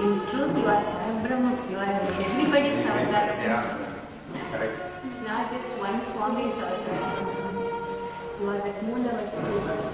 in truth you are Brahma, you are everybody's avatar. Yeah, correct. Not just one Swami's avatar. You are the Moola Vastu.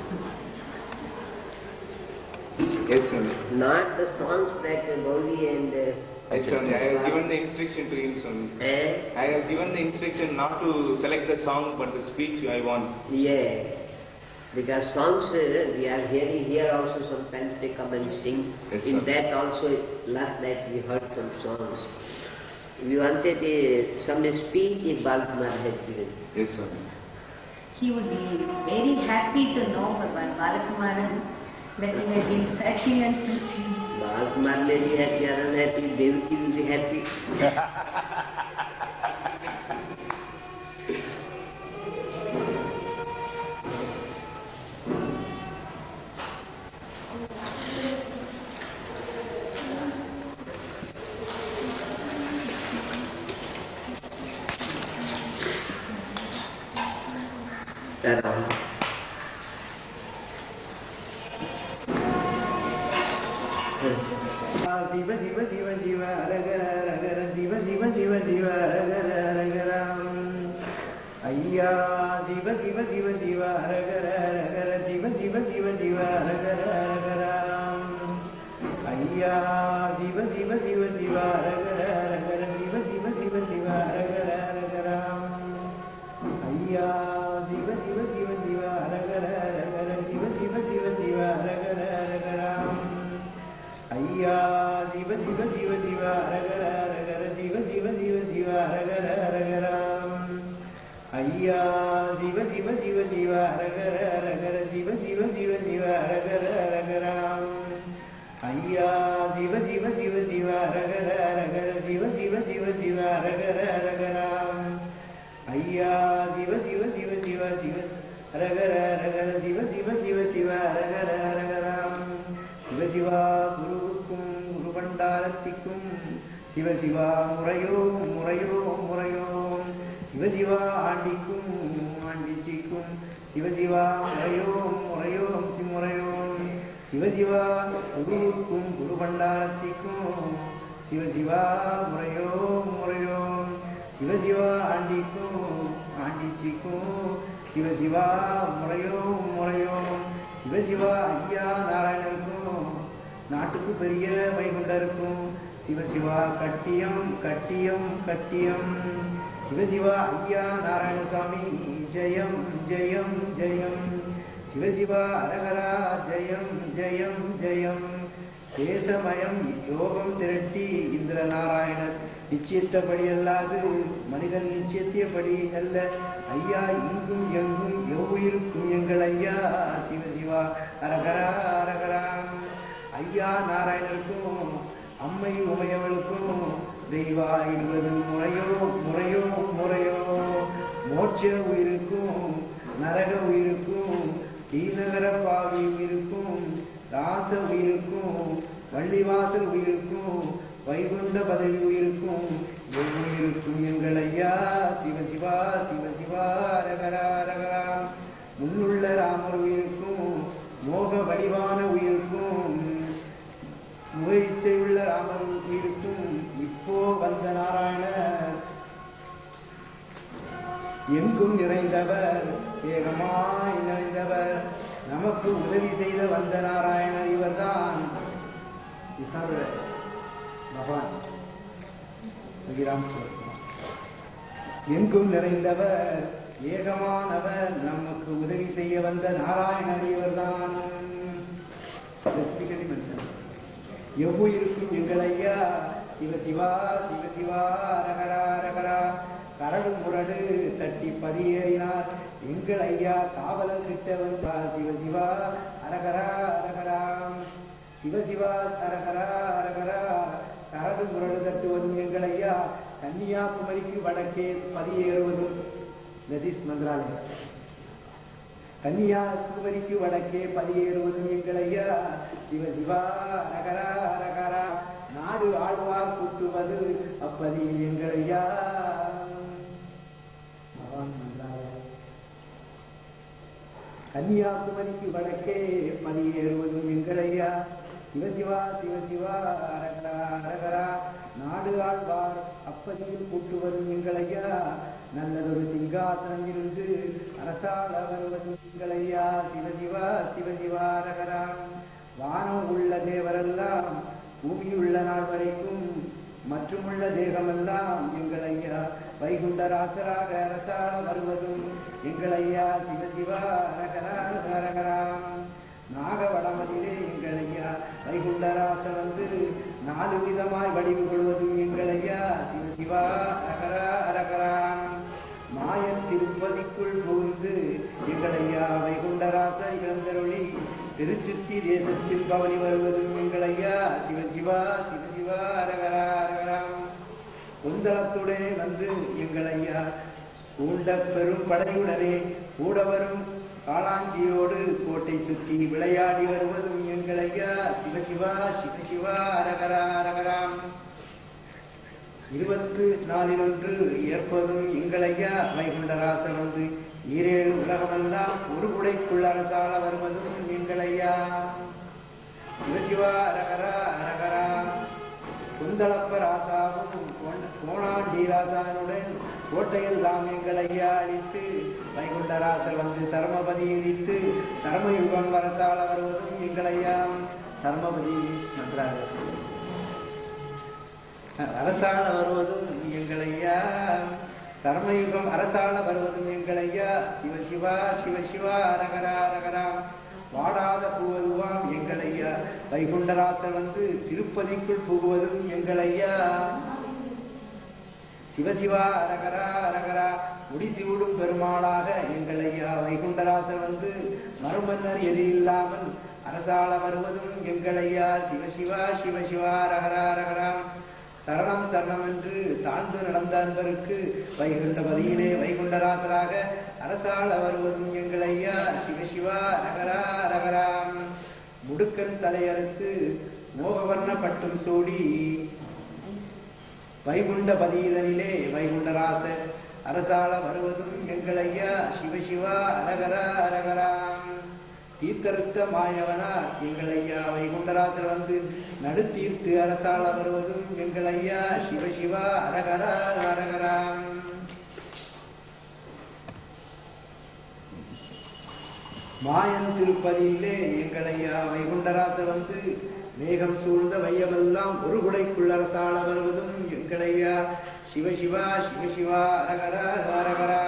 Yes, Swami. Not the songs that Gauri and Yes, Swami. I have given the instruction to him, Swami. I have given the instruction not to select the song but the speech I want. Yeah. Because songs we are hearing here also, sometimes they come and sing. Yes, in sir. that also, last night we heard some songs. We wanted some speech Balkumar had given. Yes, Swami. He would be very happy to know Bhagavan Balakumaran that he has been searching and searching. Balkumar may be happy or unhappy, Devaki will be happy. Diva diva diva diva ragara ragara diva diva diva diva ragara ragara ayya diva diva diva diva ragara ragara diva diva diva diva ragara ragara ayya diva diva diva diva ragara ragara diva diva diva diva ragara ragara ayya diva diva diva diva ragara ragara diva diva diva diva ragara ragara ayya diva diva diva diva ragara ragara diva diva diva diva ragara ragara ayya diva diva diva diva ragara ragara diva diva diva diva ragara ragara ayya diva diva diva diva ragara ragara diva diva diva diva ragara ragara ayya diva diva diva diva diva ragara ragara diva diva diva diva ragara ragara சிவ சிவா குருவுக்கும் குரு பண்டாரத்திக்கும் சிவ சிவா முறையோ முறையோ முறையோ சிவ சிவா ஆண்டிக்கும் ஆண்டிச்சிக்கும் சிவ சிவா முறையோ முறையோ முறையோ சிவ சிவா குருவுக்கும் குரு பண்டாரத்திக்கும் சிவ சிவா முறையோ முறையோ சிவ சிவா ஆண்டிக்கும் ஆண்டிச்சிக்கும் சிவ சிவா முறையோ முறையோ சிவசிவா ஐயா நாராயணருக்கும் நாட்டுக்கு பெரிய வைகுண்டருக்கும் சிவசிவா கட்டியம் கட்டியம் கட்டியம் சிவசிவா ஐயா நாராயணசாமி ஜெயம் ஜெயம் ஜெயம் சிவசிவா அரகரா ஜெயம் ஜெயம் ஜெயம் சேஷமயம் யோகம் திரட்டி இந்திர நாராயணர் நிச்சயித்தபடி அல்லாது மனிதன் நிச்சயத்தியபடி அல்ல ஐயா இங்கும் எங்கும் எவ்வுயிருக்கும் எங்கள் ஐயா சிவசிவா அரகரா அரகரா ஐயா நாராயணருக்கும் அம்மை உமையவளுக்கும் தெய்வா என்பது முறையோ முறையோ முறையோ மோட்ச உயிருக்கும் நரக உயிருக்கும் கீழகர பாவி உயிருக்கும் ராச உயிருக்கும் வள்ளிவாசல் உயிருக்கும் வைகுண்ட பதவி உயிருக்கும் உயிருக்கும் எங்கள் ஐயா சிவசிவா சிவசிவா ரகரா ரகரா முன்னுள்ள ராமர் உயிருக்கும் மோக வடிவான உயிருக்கும் முக இச்சையுள்ள ராமர் உயிருக்கும் இப்போ வந்த நாராயணர் எங்கும் நிறைந்தவர் ஏகமாய் நிறைந்தவர் நமக்கு உதவி செய்த வந்த நாராயணர் இவர்தான் பகவான் எங்கும் நிறைந்தவர் ஏகமானவர் நமக்கு உதவி செய்ய வந்த நாராயணர் இவர்தான் எவ்வுயிருக்கும் எங்கள் ஐயா சிவசிவா சிவசிவா ரகரா ரகரா கரடு முரடு தட்டி பதியேறினார் எங்கள் ஐயா காவலன் கிட்ட வந்தார் சிவசிவா அரகரா அரகரா சிவசிவா அரகரா அரகரா கரடு முரடு தட்டுவதும் எங்கள் ஐயா கன்னியாகுமரிக்கு வடக்கே பதியேறுவதும் நதிஸ் மந்திராலயம் கன்னியாகுமரிக்கு வடக்கே பதியேறுவதும் எங்கள் ஐயா சிவசிவா அரகரா அரகரா நாடு ஆழ்வார் கூட்டுவது அப்பதியில் எங்கள் ஐயா கன்னியாகுமரிக்கு வடக்கே பதியேறுவதும் எங்கள் ஐயா சிவசிவா சிவசிவா அரகரா அரகரா நாடு ஆழ்வார் அப்பதியில் கூட்டுவதும் எங்களையா நல்லதொரு சிங்காசனம் இருந்து அரசாள வருவதும் எங்களையா சிவசிவா சிவசிவா அரகரா வானம் உள்ள தேவரெல்லாம் பூமியுள்ள நாள் வரைக்கும் மற்றுமுள்ள தேகமெல்லாம் எங்களையா வைகுண்டராசராக அரசாள வருவதும் எங்களையா சிவசிவா அரகரா அரகரா நாகவடமதிலே எங்களையா வைகுண்டராச வந்து 4 விதமாய் வடிவு கொள்வதும் எங்களையா சிவசிவா அரகரா அரகரா மாயன் திருப்பதிக்குள் புகுந்து எங்களையா வைகுண்டராச இழந்தருளி திருச்சுத்தி தேசத்தில் பவனி வருவதும் எங்களையா சிவசிவா சிவசிவா அரகரா அரகரா குந்தளத்துடனே வந்து எங்களையா கூண்ட பெரும் படையுடனே கூட வரும் காளாஞ்சியோடு கோட்டை சுற்றி விளையாடி வருவதும் எங்களையா சிவசிவா சிவசிவா அரகரா அரகரா 24 ஏற்பதும் எங்களையா வைகுண்டராசன் வந்து 7 உலகமெல்லாம் ஒரு குடைக்குள் அரசாள வருவதும் எங்களையா சிவசிவா அரகரா அரகரா குந்தளப்ப ராசாவும் கோணாண்டி ராசானுடன் கோட்டையெல்லாம் எங்களையா அழித்து வைகுண்டராசர் வந்து தர்மபதி இடித்து தர்மயுகம் அரசாள வருவதும் எங்களையா தர்மபதி நன்றாக அரசாள வருவதும் எங்களையா தர்மயுகம் அரசாள வருவதும் எங்களையா சிவசிவா சிவசிவா அரகரா அரகரா வாடாத பூவதுவாம் எங்களையா வைகுண்டராசர் வந்து திருப்பதிக்குள் புகுவதும் எங்களையா சிவசிவா அரகரா அரகரா முடிசூடும் பெருமாளாக எங்களையா வைகுண்டராசர் வந்து மறுமன்னர் எதிரில்லாமல் அரசாள வருவதும் எங்களையா சிவசிவா சிவசிவா அரகரா அரகரா சரணம் சரணம் என்று தாழ்ந்து நடந்த அன்பருக்கு வைகுண்டபதியிலே வைகுண்டராசராக அரசாள வருவதும் எங்களையா சிவசிவா அரகரா அரகரா முடுக்கன் தலையறுத்து மோகவர்ண பட்டும் சூடி வைகுண்டபதியிலே வைகுண்டராசர் அரசாள வருவதும் எங்களையா சிவசிவா அரகரா அரகரா தீர்த்தருத்த மாயவனார் எங்களையா வைகுண்டராசர் வந்து நடுத்தீர்த்து அரசாள வருவதும் எங்களையா சிவசிவா அரகரா அரகரா மாயன் திருப்பதியிலே எங்களையா வைகுண்டராசர் வந்து மேகம் சூழ்ந்த வையமெல்லாம் ஒரு குடைக்குள் அரசாள வருவதும் எங்களையா சிவசிவா சிவசிவா அரகரா அரகரா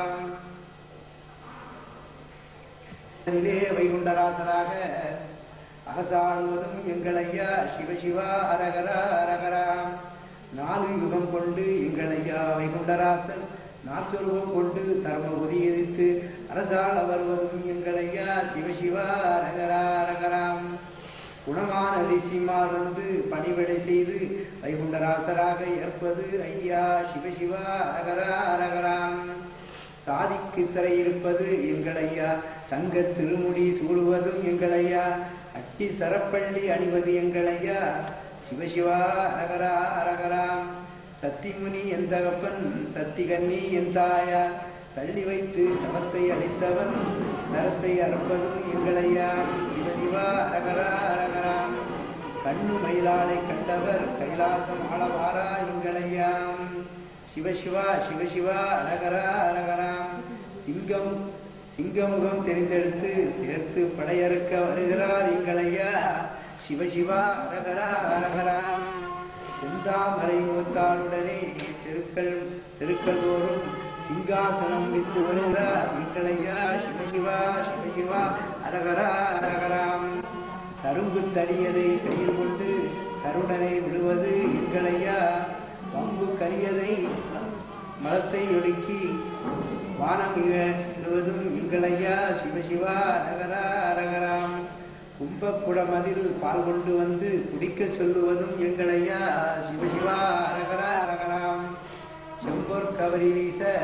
வைகுண்டராசராக அரசாளுவதும் எங்களையா சிவசிவா அரகரா அரகரா 4 யுகம் கொண்டு எங்களையா வைகுண்டராசன் நாசுருவம் கொண்டு தர்மபுரி எதிர்த்து அரசாள வருவதும் எங்களையா சிவசிவா அரகரா அரகரா குணமான ரிஷிமார் வந்து பணிவிடை செய்து வைகுண்டராசராக ஏற்பது ஐயா சிவசிவா அரகரா அரகரா சாதிக்கு சிறையிருப்பது எங்களையா தங்க திருமுடி சூடுவதும் எங்களையா அட்டி சரப்பள்ளி அணிவது எங்களையா சிவசிவா அரகரா அரகரா சத்திமுனி என் தகப்பன் சத்திகன்னி என் தாயா தள்ளி வைத்து சமத்தை அளித்தவன் நரத்தை அறுப்பதும் எங்களையா சிவசிவா அரகரா அரகரா கண்ணு மயிலாளை கண்டவர் கைலாசம் ஆளவாரா எங்களையா சிவசிவா சிவசிவா அரகரா அரகரா சிங்கமுகம் தெரிந்தெடுத்து சேர்த்து படையறுக்க வருகிறார் எங்களையா சிவசிவா அரகரா அரகரா செந்தாமரை முகத்தாளுடனே தெருக்கள் தோறும் சிங்காசனம் விட்டு வருகிறார் எங்களையா சிவசிவா சிவசிவா அரகரா அரகரா கரும்பு தடியதை கையில் கொண்டு கருடனை விடுவது எங்களையா பம்பு கரியதை மலத்தை ஒடுக்கி வானம் விடுவதும் எங்களையா சிவசிவா அரகரா அரகராம் கும்பப்புடமதில் பால் கொண்டு வந்து குடிக்க சொல்லுவதும் எங்களையா சிவசிவா அரகரா அரகராம் செம்போர் கவரி வீச